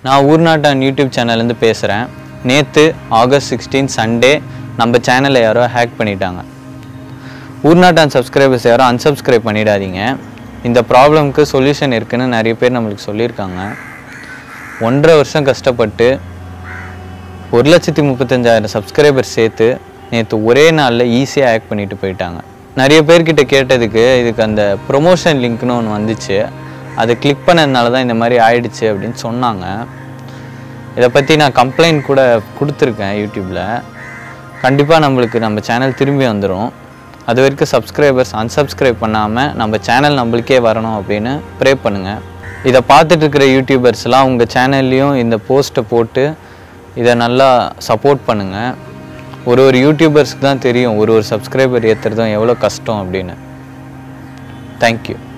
நான் ஊர்நாட்டான் யூடியூப் சேனல்லேருந்து பேசுகிறேன். நேற்று ஆகஸ்ட் 16 சண்டே நம்ம சேனலை யாரோ ஹேக் பண்ணிட்டாங்க. ஊர்நாட்டான் சப்ஸ்கிரைபர்ஸ் யாரும் அன்சப்ஸ்கிரைப் பண்ணிடாதீங்க. இந்த ப்ராப்ளம்க்கு சொல்யூஷன் இருக்குதுன்னு நிறைய பேர் நம்மளுக்கு சொல்லியிருக்காங்க. 1.5 வருஷம் கஷ்டப்பட்டு 1,35,000 சப்ஸ்கிரைபர் சேர்த்து நேற்று ஒரே நாளில் ஈஸியாக ஹேக் பண்ணிட்டு போயிட்டாங்க. நிறைய பேர்கிட்ட கேட்டதுக்கு இதுக்கு அந்த ப்ரொமோஷன் லிங்க்னு ஒன்று வந்துச்சு, அதை கிளிக் பண்ணதுனால தான் இந்த மாதிரி ஆயிடுச்சு அப்படின்னு சொன்னாங்க. இதை பற்றி நான் கம்ப்ளைண்ட் கூட கொடுத்துருக்கேன் யூடியூப்பில். கண்டிப்பாக நம்ம சேனல் திரும்பி வந்துடும். அது வரைக்கும் சப்ஸ்கிரைபர்ஸ் அன்சப்ஸ்கிரைப் பண்ணாமல் நம்ம சேனல் நம்மளுக்கே வரணும் அப்படின்னு ப்ரே பண்ணுங்கள். இதை பார்த்துட்டு இருக்கிற யூடியூபர்ஸ்லாம் உங்கள் சேனல்லையும் இந்த போஸ்ட்டை போட்டு இதை நல்லா சப்போர்ட் பண்ணுங்கள். ஒரு யூடியூபர்ஸ்க்கு தான் தெரியும் ஒரு சப்ஸ்கிரைபர் ஏற்றுறதும் எவ்வளோ கஷ்டம் அப்படின்னு. தேங்க்யூ.